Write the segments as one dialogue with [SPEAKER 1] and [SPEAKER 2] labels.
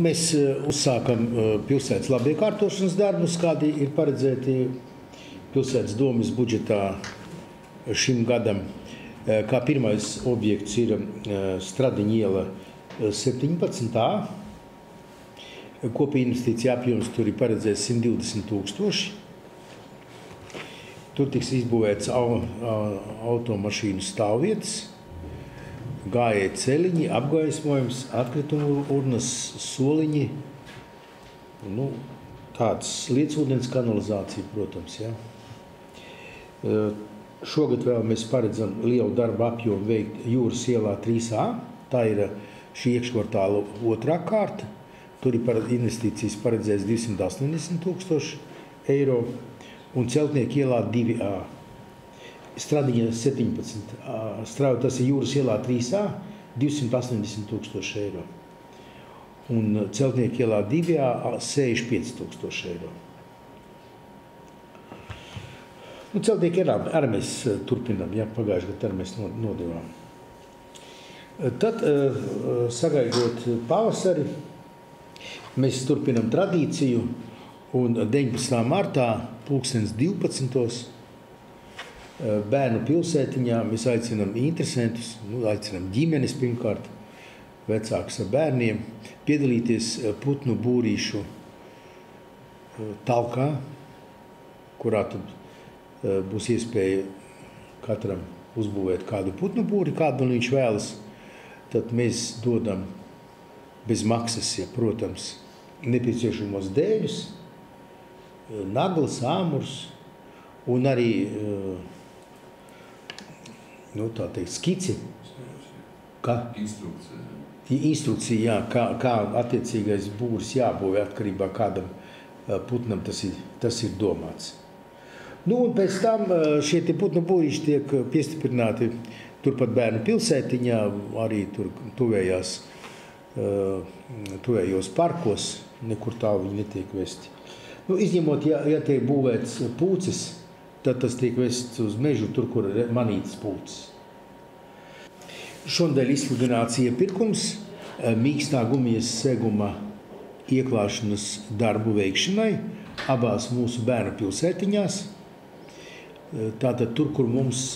[SPEAKER 1] Mēs uzsākam pilsētas labiekārtošanas darbus, kādi ir paredzēti pilsētas domes budžetā šim gadam. Kā pirmais objekts ir Stradiņa iela 17a. Kopīgi investīcija apjoms tur ir paredzēts 120 000. Tur tiks izbūvēts automašīnu stāvvietas, gājēju ceļiņi, apgaismojums, atkritumu urnas, soliņi, tāds lietsūdens kanalizācija, protams. Ja. Šogad vēl mēs paredzam lielu darbu apjomu veikt Jūras ielā 3A. Tā ir šī iekškvartāla otrā kārta. Tur ir investīcijas paredzēts 280 000 eiro. Un Celtnieku ielā 2A. Stradiņa 17. Tas ir Jūras ielā 3A, 280 000 eiro. Un Celtnieku ielā 2A 65 000 eiro. Celtnieku ielā arī mēs turpinām, ja pagājušajā gadā arī mēs nodevām. Tad, sagaidot pavasari, mēs turpinām tradīciju. Un 19. martā, 12. Bērnu pilsētiņā mēs aicinām interesantus, aicinām ģimenes pirmkārt, vecākus ar bērniem, piedalīties putnu būrīšu talkā, kurā tad būs iespēja katram uzbūvēt kādu putnu būri, kādu viņš vēlas. Tad mēs dodam bez maksas, ja, protams, nepieciešamos dēļus, naglas, āmurs un arī tā teikt, skici. Instrukcija, jā, kā attiecīgais būris jābūvē atkarībā kādam putnam tas ir domāts. Un pēc tam šie putnu būrīši tiek piestiprināti turpat bērnu pilsētiņā, arī tur tuvējos parkos, nekur tālu viņi netiek vesti. Izņemot, ja tiek būvēts pūces, tad tas tiek vests uz mežu, tur, kur ir manītas pūces. Šonadēļ izsludināts iepirkums mīkstā gumijas seguma ieklāšanas darbu veikšanai abās mūsu bērnu pilsētiņās. Tātad tur, kur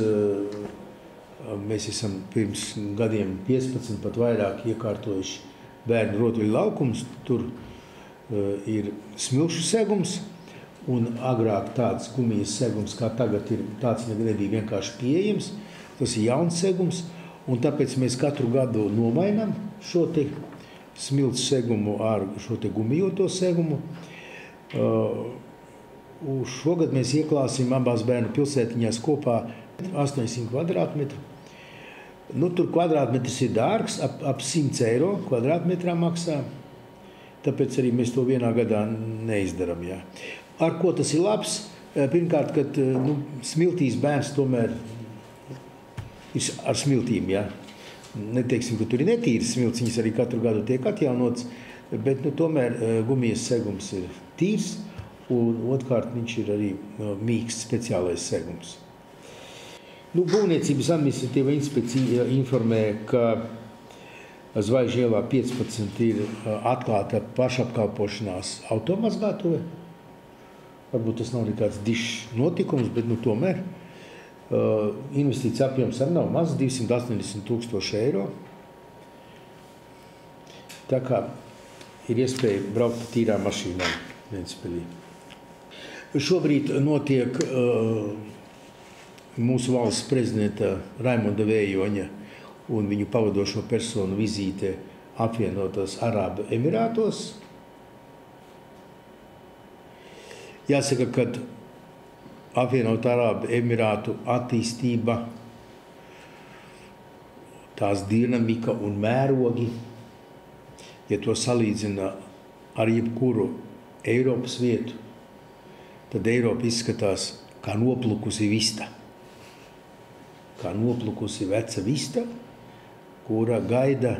[SPEAKER 1] mēs esam pirms gadiem 15 pat vairāk iekārtojuši bērnu rotaļu laukumus, tur ir smilšu segums, un agrāk tāds gumijas segums, kā tagad ir, tāds nebija vienkārši pieejams. Tas ir jauns segums, un tāpēc mēs katru gadu nomainām šo te smilšu segumu ar šo te gumijoto segumu. Šogad mēs ieklāsim abās bērnu pilsētiņās kopā 800 kvadrātmetru. Tur kvadrātmetrs ir dārgs, ap 100 eiro kvadrātmetrā maksā. Tāpēc arī mēs to vienā gadā neizdaram. Jā. Ar ko tas ir labs? Pirmkārt, kad smiltīs bērns tomēr ir ar smiltīm. Jā. Neteiksim, ka tur ir netīras smilts, viņas arī katru gadu tiek atjaunots, bet tomēr gumijas segums ir tīrs, un otrkārt viņš ir arī mīksts speciālais segums. Būvniecības administratīva inspekcija informē, ka Zvaigžņu ielā 15 ir atklāta pašapkalpošanās automazgātuve. Varbūt tas nav nekāds dišs notikums, bet tomēr investīcija apjoms arī nav maz, 280 000 eiro. Tā kā ir iespēja braukt pa tīrām mašīnām Ventspilī. Šobrīd notiek mūsu valsts prezidenta Raimonda Vējoņa un viņu pavadošo personu vizīte apvienotos Arābu Emirātos. Jāsaka, ka apvienot Arābu Emirātu attīstība, tās dinamika un mērogi, ja to salīdzina ar jebkuru Eiropas vietu, tad Eiropa izskatās kā noplukusi vista. Kā noplukusi veca vista, kura gaida,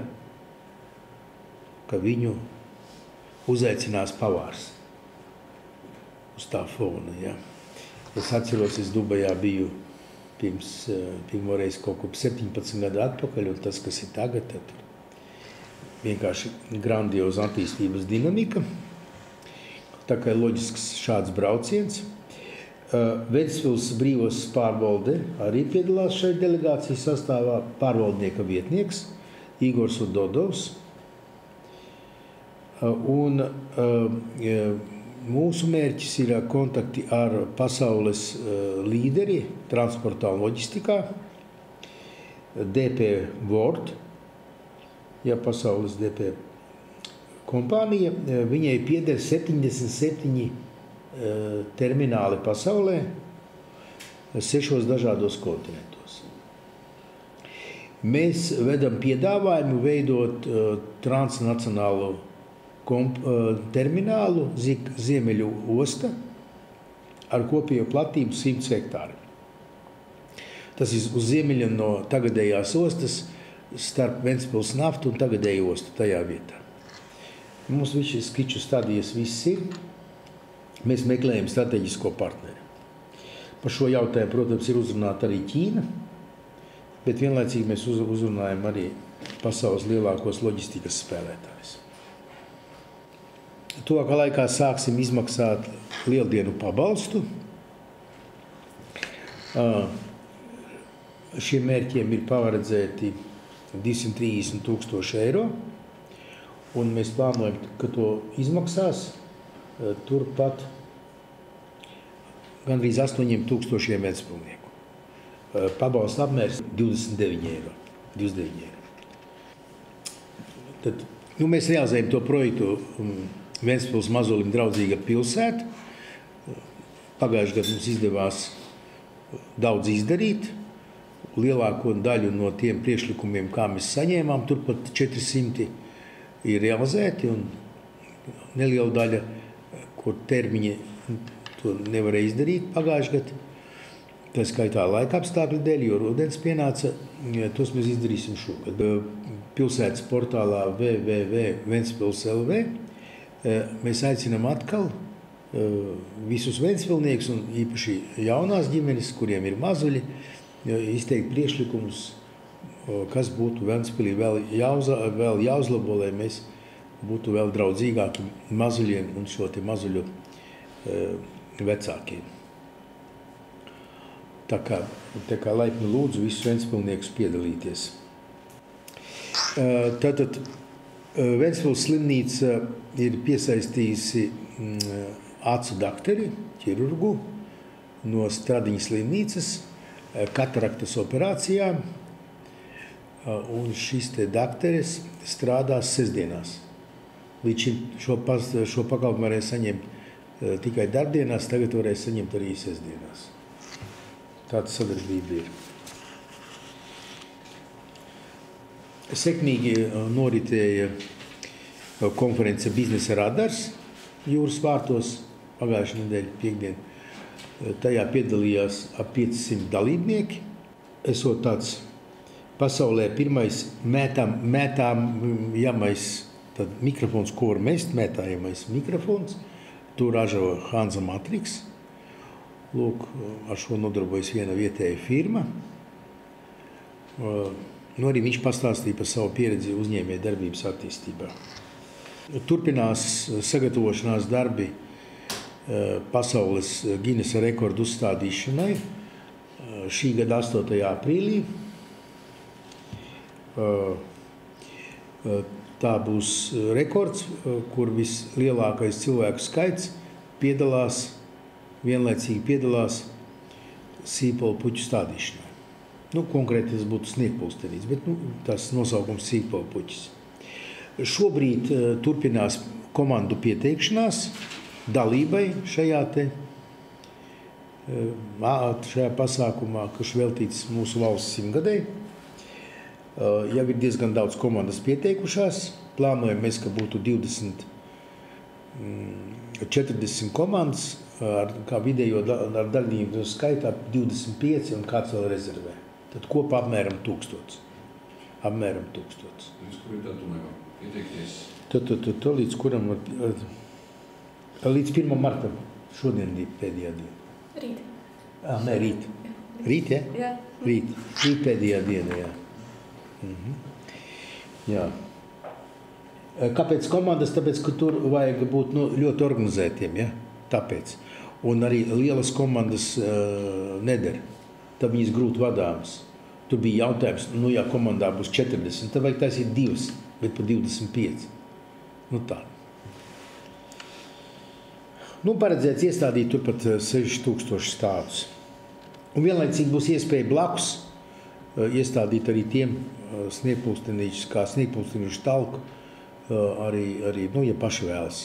[SPEAKER 1] ka viņu uzaicinās pavārs uz tā fona. Ja. Es atceros, es Dubajā biju pirmoreiz kaut ko 17 gadu atpakaļ, un tas, kas ir tagad, tad vienkārši grandioza attīstības dinamika. Tā kā ir loģisks šāds brauciens. Ventspils brīvos pārvalde arī piedalās šai delegācijas sastāvā, pārvaldnieka vietnieks Igors Udodovs. Un mūsu mērķis ir kontakti ar pasaules līderi transportā un loģistikā, DP World, pasaules DP kompānija. Viņai pieder 77 termināli pasaulē, 6 dažādos kontinentos. Mēs vedam piedāvājumu veidot transnacionālu terminālu Ziemeļu osta ar kopējo platību 100 hektāri. Tas ir uz ziemeļiem no tagadējās ostas starp Ventspils naftu un tagadēju ostu tajā vietā. Mums visi skiču stadijas viss ir. Mēs meklējam strateģisko partneri. Par šo jautājumu, protams, ir uzrunāta arī Ķīna, bet vienlaicīgi mēs uzrunājam arī pasaules lielākos loģistikas spēlētājus. Tuvākā laikā sāksim izmaksāt lieldienu pabalstu. Šiem mērķiem ir paredzēti 230 000 eiro, un mēs plānojam, ka to izmaksās turpat gandrīz 8000 ventspilnieku. Pabalsta apmērs 29 eiro. Tad, mēs realizējam to projektu Ventspils Mazulim draudzīga pilsēta. Pagājušajā gadā mums izdevās daudz izdarīt. Lielāko daļu no tiem priekšlikumiem, kā mēs saņēmām, turpat 400 ir realizēti, un neliela daļa, kur termiņi to nevarēja izdarīt pagājušajā gadā. Tā skaitā laika apstākļu dēļ, jo rudens pienāca, tos mēs izdarīsim šogad. Pilsētas portālā www.ventspils.lv mēs aicinām atkal visus ventspilniekus un īpaši jaunās ģimenes, kuriem ir mazuļi, izteikt priekšlikumus, kas būtu Ventspilī vēl jāuzlabo, lai mēs būtu vēl draudzīgāki mazuļiem un šo te mazuļu vecākiem. Tā kā laipni lūdzu visus ventspilniekus piedalīties. Tātad Ventspils slimnīca ir piesaistījusi acu dakteri, ķirurgu no Stradiņas slimnīcas kataraktas operācijām, un šis te dakteris strādās sestdienās. Līdz šim šo pakalpojumu varēja saņemt tikai darbdienās, tagad varēja saņemt arī sestdienās. Tāda sadarbība ir. Sekmīgi noritēja konference Biznesa radars Jūras vārtos pagājušā nedēļa piekdien. Tajā piedalījās ap 500 dalībnieki. Esot tāds pasaulē pirmais mētājamais mikrofons, ko var mest, mētājamais mikrofons. To ražo Hansa Matrix. Lūk, ar šo nodarbojas viena vietēja firma. Arī viņš pastāstīja par savu pieredzi uzņēmēju darbības attīstībā. Turpinās sagatavošanās darbi pasaules Ginesa rekordu uzstādīšanai šī gada 8. aprīlī. Tā būs rekords, kur vislielākais cilvēku skaits vienlaicīgi piedalās sīpolu puķu stādīšanā. Konkrēti tas būtu sniegpulkstenīts, bet tas nosaukums sīpolu puķis. Šobrīd turpinās komandu pieteikšanās dalībai šajā pasākumā, kas veltīts mūsu valsts 100-gadei. Jau ir diezgan daudz komandas pieteikušās. Plānojam mēs, ka būtu 40 komandas, kā vidējo ar daļnieku skaitā 25 un kāds vēl rezervē. Tad kopā apmēram 1000.
[SPEAKER 2] Līdz kuram datumam pieteikties?
[SPEAKER 1] Līdz kuram var... Līdz 1. martam. Šodien ir pēdējā diena.
[SPEAKER 3] Rīt.
[SPEAKER 1] Nē, rīt. Rīt, ja?
[SPEAKER 3] Jā.
[SPEAKER 1] Rīt pēdējā diena, jā. Jā. Kāpēc komandas? Tāpēc, ka tur vajag būt ļoti organizētiem, ja? Tāpēc. Un arī lielas komandas neder. Tad viņas grūti vadāmas. Tur bija jautājums, ja komandā būs 40, tad vajag taisīt 2, bet pa 25. Tā. Paredzēts iestādīt turpat 6000 stāvus. Un vienlaicīgi būs iespēja blakus iestādīt arī tiem sniegpulkstenīšus, kā sniegpulkstenīšu talku, arī ja paši vēlas.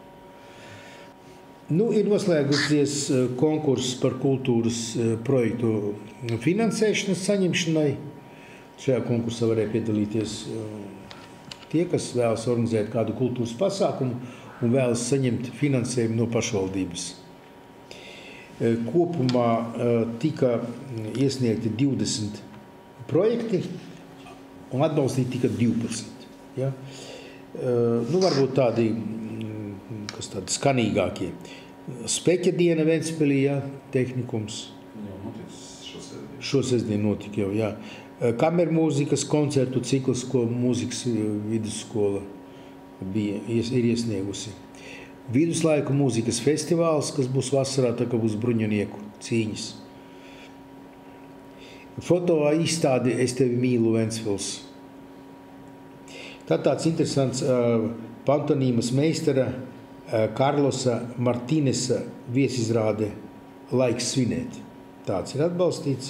[SPEAKER 1] Ir noslēgusies konkurss par kultūras projektu finansēšanas saņemšanai. Šajā konkursā varēja piedalīties tie, kas vēlas organizēt kādu kultūras pasākumu un vēlas saņemt finansējumu no pašvaldības. Kopumā tika iesniegti 20 projekti un atbalstīti tika 12. Ja? Varbūt tādi skanīgākie. Speķa diena Ventspilī, ja, tehnikums. Šo sestdienu notika jau, jā. Kamermūzikas koncertu cikls, ko mūzikas vidusskola ir iesniegusi. Viduslaiku mūzikas festivāls, kas būs vasarā, tā kā būs bruņinieku cīņas. Foto izstādi Es tevi mīlu Ventspils. Tad tāds interesants pantonīmas meistara Karlosa Martīnesa viesizrāde Laiks svinēt. Tāds ir atbalstīts.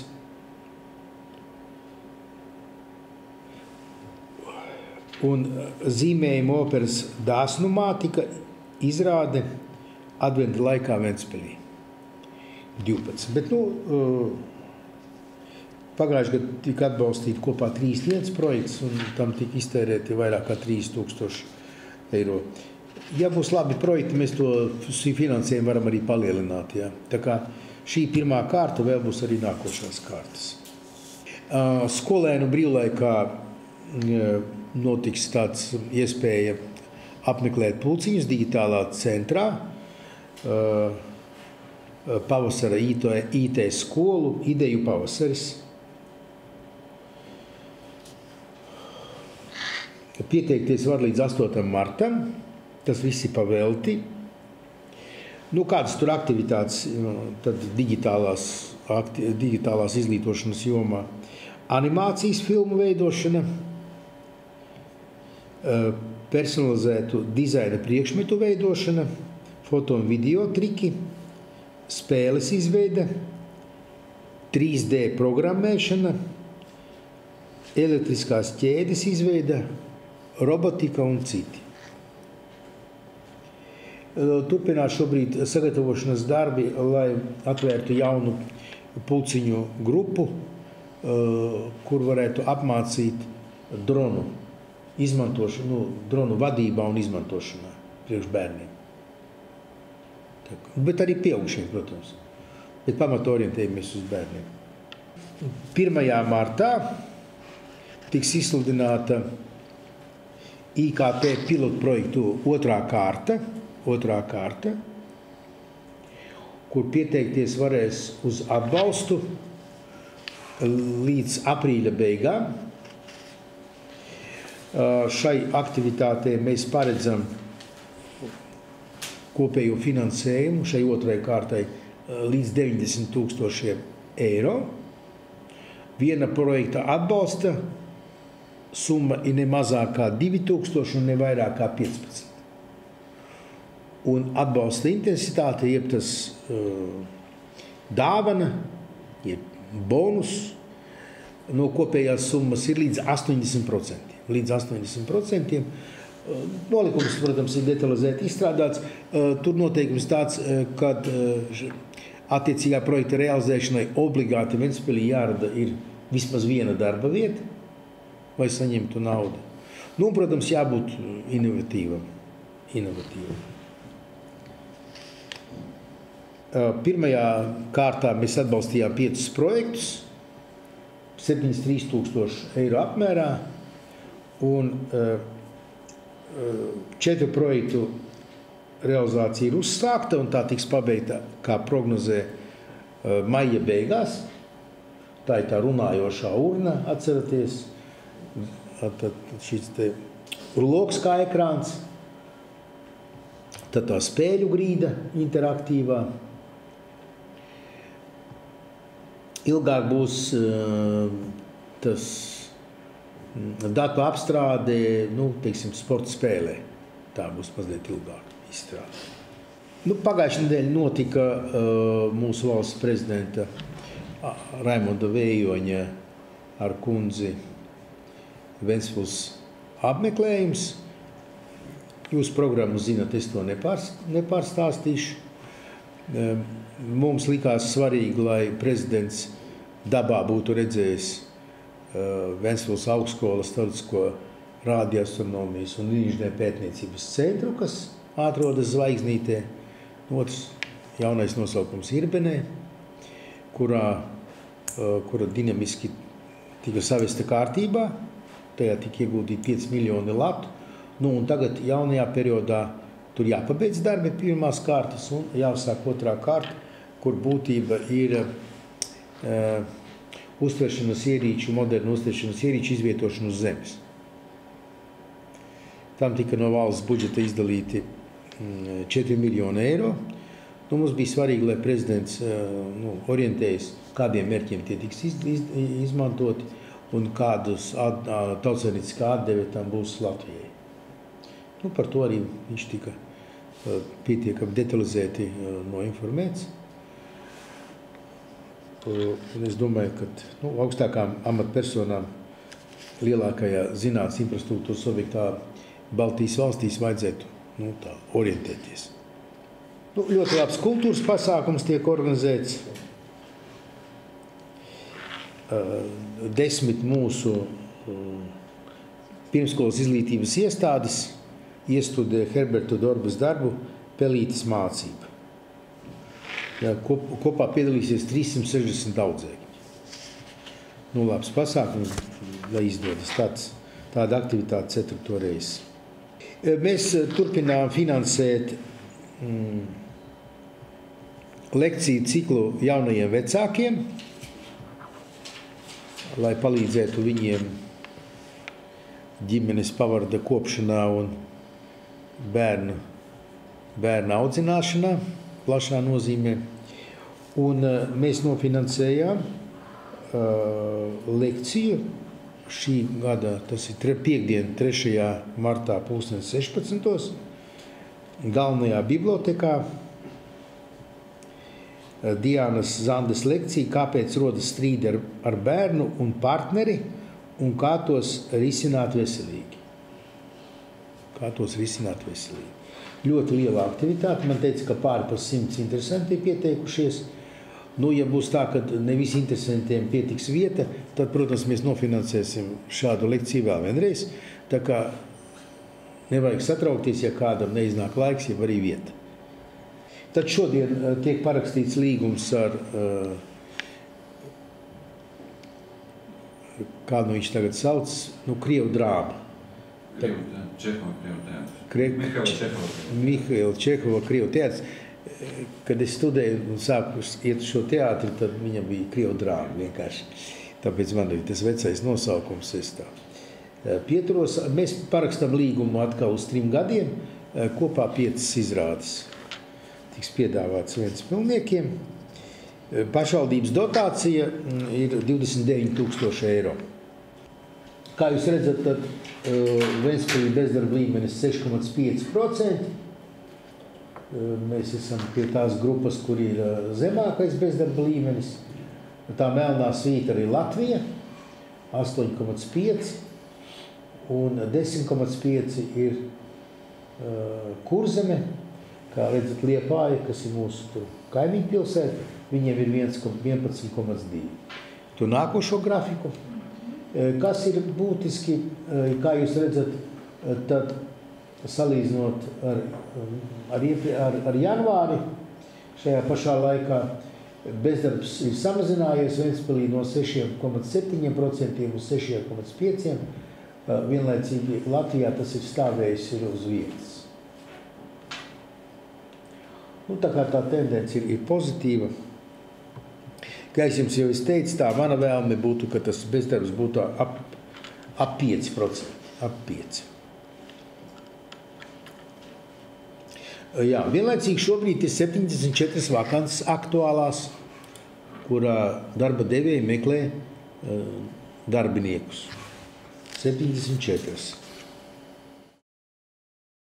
[SPEAKER 1] Un zīmējuma operas Dāsnu mātika izrāde adventa laikā Ventspilī. 12. Bet, pagājuši gadu tika atbalstīti kopā 3 lietas projekts, un tam tika iztērēti vairāk kā 3000 eiro. Ja būs labi projekti, mēs to finansējumu varam arī palielināt. Ja? Tā kā šī pirmā kārta, vēl būs arī nākošās kārtas. Skolēnu brīvlaikā notiks tāds iespēja apmeklēt pulciņus digitālā centrā, pavasara IT skolu, ideju pavasaris. Pieteikties var līdz 8. martam. Tas viss ir pavelti. Kādas tur aktivitātes, tad digitālās izglītošanas jomā. Animācijas filmu veidošana, personalizētu dizaina priekšmetu veidošana, foto un video triki, spēles izveide, 3D programmēšana, elektriskās ķēdes izveide, robotika un citi. Turpināt šobrīd sagatavošanas darbi, lai atvērtu jaunu pulciņu grupu, kur varētu apmācīt dronu izmantošanu, dronu vadībā un izmantošanā priekš bērniem. Bet arī pieaugušiem, protams. Bet pamata orientējamies uz bērniem. 1. martā tiks izsludināta IKT pilotprojektu otrā kārta, kur pieteikties varēs uz atbalstu līdz aprīļa beigām. Šai aktivitātei mēs paredzam kopējo finansējumu šai otrai kārtai līdz 90 000 eiro. Viena projekta atbalsta summa ir ne mazāk kā 2000 un ne vairāk kā 15. Un atbalsta intensitāte, jeb tas dāvana, jeb bonus no kopējās summas ir līdz 80%. Līdz 80%. Nolikums, protams, ir detalizēti izstrādāts. Tur noteikums tāds, kad attiecīgā projekta realizēšanai obligāti Ventspilī jārada ir vismaz viena darba vieta, lai saņemtu naudu. Protams, jābūt inovatīvam. Pirmajā kārtā mēs atbalstījām 5 projektus, 73 000 eiro apmērā, un 4 projektu realizācija ir uzsākta, un tā tiks pabeigta, kā prognozē, maija beigās. Tā ir tā runājošā urna, atceraties. Tad šis te loks kā ekrāns, tad tā spēļu grīda interaktīvā. Ilgāk būs tas datu apstrāde, teiksim, sporta spēlē. Tā būs mazliet ilgāk izstrāde. Pagājušajā nedēļā notika mūsu valsts prezidenta Raimonda Vējoņa ar kundzi Ventspils apmeklējums. Jūs programmu zināt, es to nepārstāstīšu. Mums likās svarīgi, lai prezidents dabā būtu redzējis Ventspils augstskolas starptautisko radioastronomijas un inženieru pētniecības centru, kas atrodas Zvaigznītē. Otrs jaunais nosaukums Irbenē, kura dinamiski tika savesta kārtībā. Tajā tika ieguldīti 5 miljoni latu. Un tagad jaunajā periodā tur jāpabeidz darbi pirmās kārtas un jāsāk otrā kārta, kur būtība ir uztveršanas ierīču, modernu uztveršanas ierīču izvietošanu uz zemes. Tam tika no valsts budžeta izdalīti 4 miljoni eiro. Mums bija svarīgi, lai prezidents orientējas, kādiem mērķiem tie tiks izmantoti un kādas tautsēmnieciskā atdeve tam būs Latvijai. Par to arī viņš tika pietiekami detalizēti noinformēts. Un es domāju, ka augstākām amatpersonām lielākajā zinātnes infrastruktūras objektā Baltijas valstīs vajadzētu tā orientēties. Ļoti labs kultūras pasākums tiek organizēts. 10 mūsu pirmskolas izglītības iestādes iestudē Herberta Dorbas darbu Pelītes mācība. Kopā piedalīsies 360 audzēkņi. Labs pasākums, lai izdodas tāda aktivitāte 4. reizi. Mēs turpinām finansēt lekciju ciklu jaunajiem vecākiem, lai palīdzētu viņiem ģimenes pavarda kopšanā un bērnu audzināšanā, plašā nozīmē. Un mēs nofinansējām lekciju šī gada, tas ir piekdien, 3. martā 16:00, galvenajā bibliotekā. Diānas Zandes lekcija, kāpēc rodas strīdi ar bērnu un partneri un kā tos risināt veselīgi. Ļoti liela aktivitāte. Man teica, ka pāri par 100 interesanti pieteikušies. Ja būs tā, ka ne visi interesantiem pietiks vieta, tad, protams, mēs nofinansēsim šādu lekciju vēl vienreiz. Tā kā nevajag satraukties, ja kādam neiznāk laiks, ja arī vieta. Tad šodien tiek parakstīts līgums ar, kādu viņš tagad sauc, Krievu drāma. Mihaila Čehova Krievu teātris. Kad es studēju un sāku iet šo teātri, tad viņam bija Krievu drāma vienkārši. Tāpēc man ir tas vecais nosaukums. Es tā pieturos. Mēs parakstām līgumu atkal uz 3 gadiem, kopā 5 izrādes. Tiks piedāvāts Ventspilniekiem. Pašvaldības dotācija ir 29 000 eiro. Kā jūs redzat, tad Ventspilī bezdarba līmenis 6,5%. Mēs esam pie tās grupas, kur ir zemākais bezdarba līmenis. Tā melnā svīta ir Latvija, 8,5%, un 10,5% ir Kurzeme. Kā redzat, Liepāja, kas ir mūsu kaimiņu pilsēta, viņiem ir 11,2%. Tu nākošo grafiku. Kas ir būtiski, kā jūs redzat, tad salīdzinot ar janvāri, šajā pašā laikā bezdarbs ir samazinājies Ventspilī no 6,7% uz 6,5%. Vienlaicīgi Latvijā tas ir stāvējis uz vietas. Tā kā tā tendence ir pozitīva. Kā es jums jau teicu, tā mana vēlme būtu, ka tas bezdarbs būtu ap 5%. Jā, vienlaicīgi šobrīd ir 74 vakances aktuālās, kurā darba devēji meklē darbiniekus. 74.